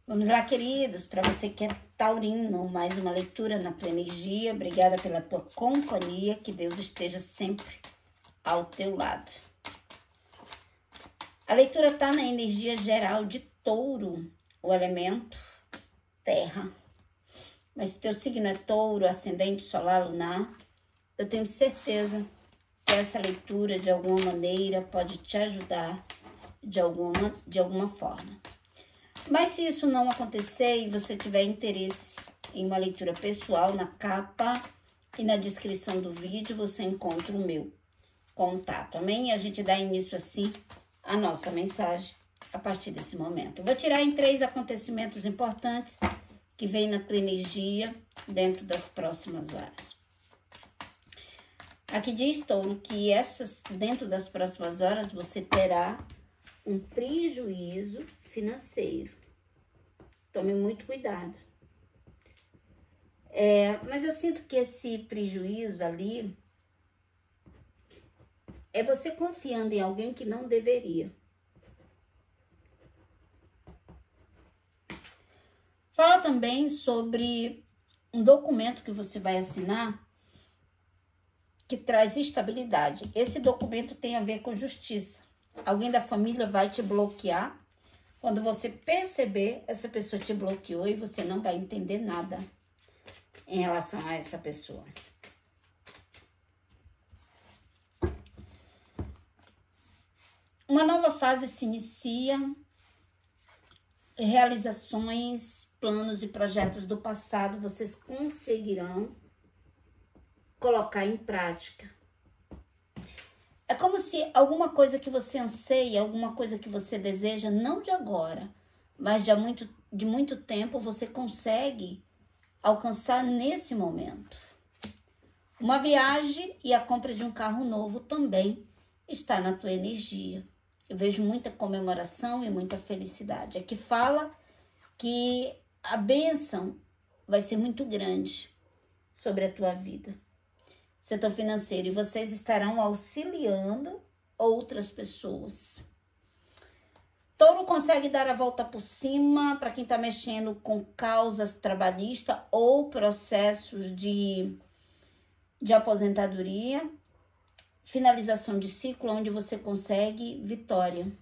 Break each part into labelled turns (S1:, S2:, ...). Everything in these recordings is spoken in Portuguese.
S1: Vamos lá, queridos, para você que é taurino, mais uma leitura na tua energia. Obrigada pela tua companhia, que Deus esteja sempre ao teu lado. A leitura tá na energia geral de touro, o elemento terra. Mas se teu signo é touro, ascendente, solar, lunar, eu tenho certeza que essa leitura, de alguma maneira, pode te ajudar de alguma forma. Mas se isso não acontecer e você tiver interesse em uma leitura pessoal, na capa e na descrição do vídeo você encontra o meu contato, amém? E a gente dá início assim à nossa mensagem a partir desse momento. Eu vou tirar em 3 acontecimentos importantes que vem na tua energia dentro das próximas horas. Aqui diz, touro, que dentro das próximas horas você terá um prejuízo financeiro. Tome muito cuidado. Mas eu sinto que esse prejuízo ali é você confiando em alguém que não deveria. Fala também sobre um documento que você vai assinar que traz estabilidade. Esse documento tem a ver com justiça. Alguém da família vai te bloquear. Quando você perceber, essa pessoa te bloqueou e você não vai entender nada em relação a essa pessoa. Uma nova fase se inicia. Realizações, planos e projetos do passado vocês conseguirão colocar em prática. É como se alguma coisa que você anseia, alguma coisa que você deseja, não de agora, mas de muito tempo, você consegue alcançar nesse momento. Uma viagem e a compra de um carro novo também está na tua energia. Eu vejo muita comemoração e muita felicidade. Aqui fala que a bênção vai ser muito grande sobre a tua vida. Setor financeiro, e vocês estarão auxiliando outras pessoas. Touro consegue dar a volta por cima para quem está mexendo com causas trabalhistas ou processos de aposentadoria. Finalização de ciclo, onde você consegue vitória.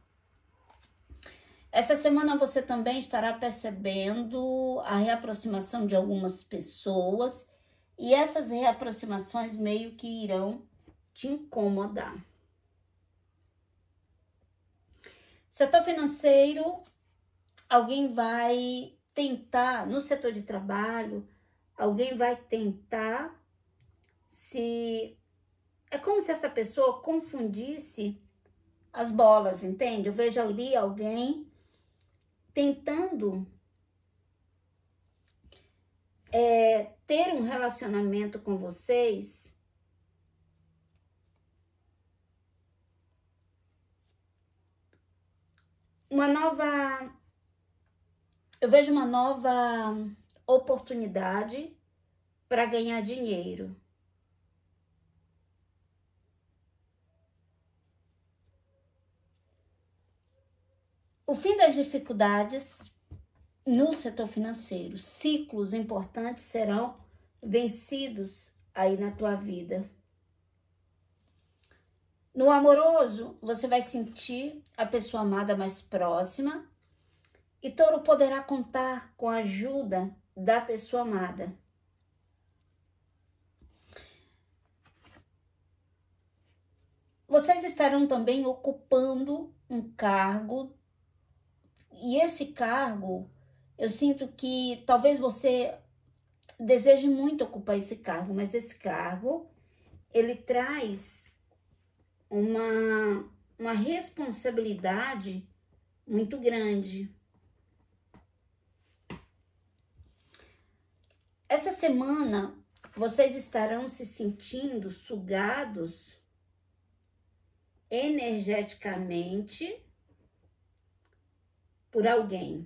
S1: Essa semana você também estará percebendo a reaproximação de algumas pessoas. E essas reaproximações meio que irão te incomodar. Setor financeiro, alguém vai tentar, no setor de trabalho, alguém vai tentar se... É como se essa pessoa confundisse as bolas, entende? Eu vejo ali alguém tentando ter um relacionamento com vocês eu vejo uma nova oportunidade para ganhar dinheiro. O fim das dificuldades no setor financeiro, ciclos importantes serão vencidos aí na tua vida. No amoroso, você vai sentir a pessoa amada mais próxima e touro poderá contar com a ajuda da pessoa amada. Vocês estarão também ocupando um cargo e esse cargo, eu sinto que talvez você deseje muito ocupar esse cargo, mas esse cargo, ele traz uma responsabilidade muito grande. Essa semana, vocês estarão se sentindo sugados energeticamente por alguém.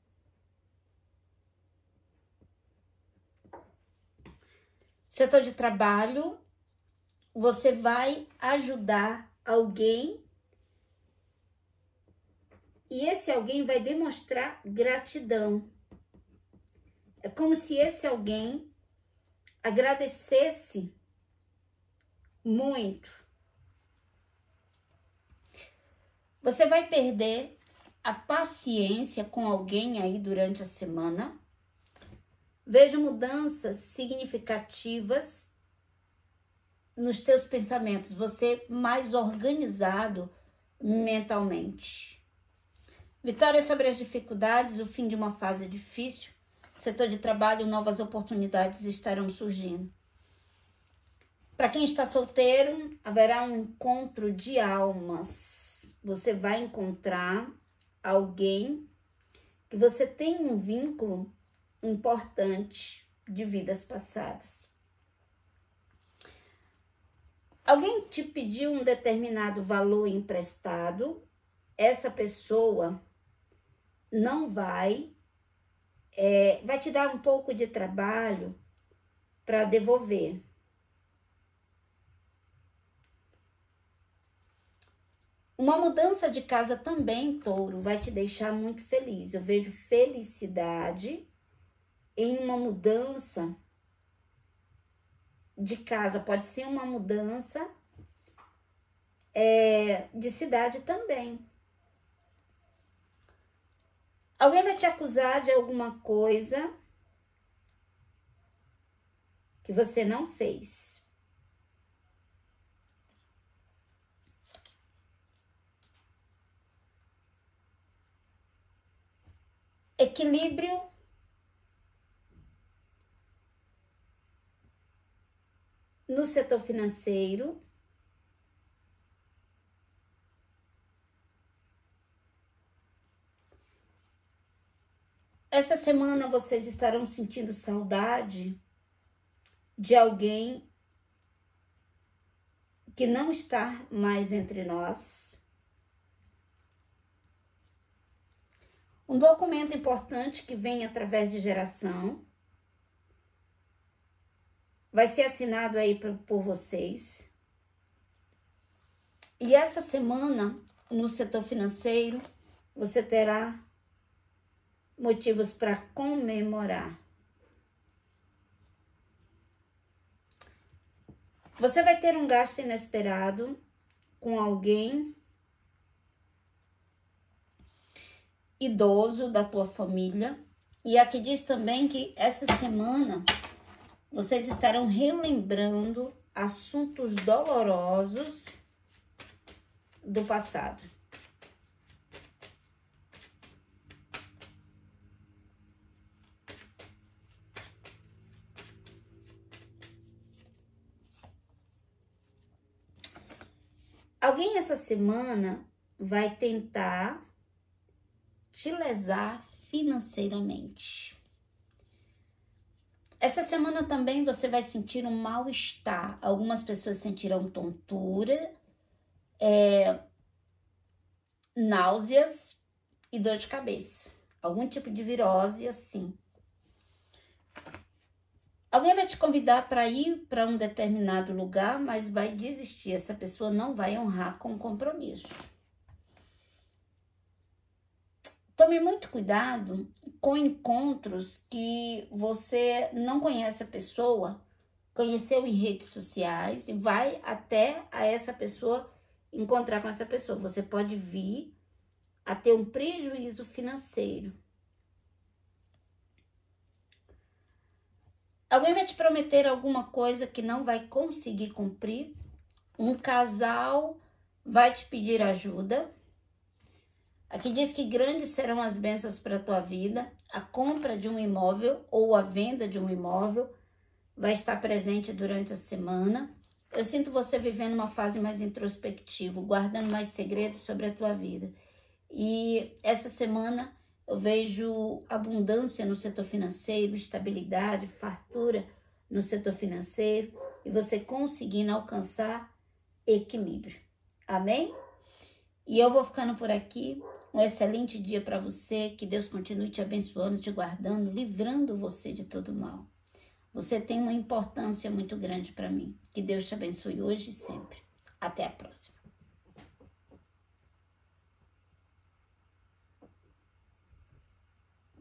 S1: Setor de trabalho, você vai ajudar alguém E esse alguém vai demonstrar gratidão. É como se esse alguém agradecesse muito. Você vai perder a paciência com alguém aí durante a semana. Vejo mudanças significativas nos teus pensamentos. Você mais organizado mentalmente. Vitória sobre as dificuldades, o fim de uma fase difícil. Setor de trabalho, novas oportunidades estarão surgindo. Para quem está solteiro, haverá um encontro de almas. Você vai encontrar alguém que você tem um vínculo importante de vidas passadas. Alguém te pediu um determinado valor emprestado, essa pessoa não vai te dar um pouco de trabalho para devolver. Uma mudança de casa também, Touro, vai te deixar muito feliz. Eu vejo felicidade em uma mudança de casa. Pode ser uma mudança de cidade também. Alguém vai te acusar de alguma coisa que você não fez. Equilíbrio no setor financeiro. Essa semana vocês estarão sentindo saudade de alguém que não está mais entre nós. Um documento importante que vem através de geração. Vai ser assinado aí por vocês. E essa semana, no setor financeiro, você terá motivos para comemorar. Você vai ter um gasto inesperado com alguém idoso da tua família. E aqui diz também que essa semana vocês estarão relembrando assuntos dolorosos do passado. Alguém essa semana vai tentar te lesar financeiramente. Essa semana também você vai sentir um mal-estar. Algumas pessoas sentirão tontura, náuseas e dor de cabeça. Algum tipo de virose assim. Alguém vai te convidar para ir para um determinado lugar, mas vai desistir. Essa pessoa não vai honrar com o compromisso. Tome muito cuidado com encontros que você não conhece a pessoa, conheceu em redes sociais e vai até a essa pessoa encontrar com essa pessoa. Você pode vir a ter um prejuízo financeiro. Alguém vai te prometer alguma coisa que não vai conseguir cumprir. Um casal vai te pedir ajuda. Aqui diz que grandes serão as bênçãos para a tua vida. A compra de um imóvel ou a venda de um imóvel vai estar presente durante a semana. Eu sinto você vivendo uma fase mais introspectiva, guardando mais segredos sobre a tua vida. E essa semana eu vejo abundância no setor financeiro, estabilidade, fartura no setor financeiro e você conseguindo alcançar equilíbrio. Amém? E eu vou ficando por aqui. Um excelente dia para você. Que Deus continue te abençoando, te guardando, livrando você de todo mal. Você tem uma importância muito grande para mim. Que Deus te abençoe hoje e sempre. Até a próxima.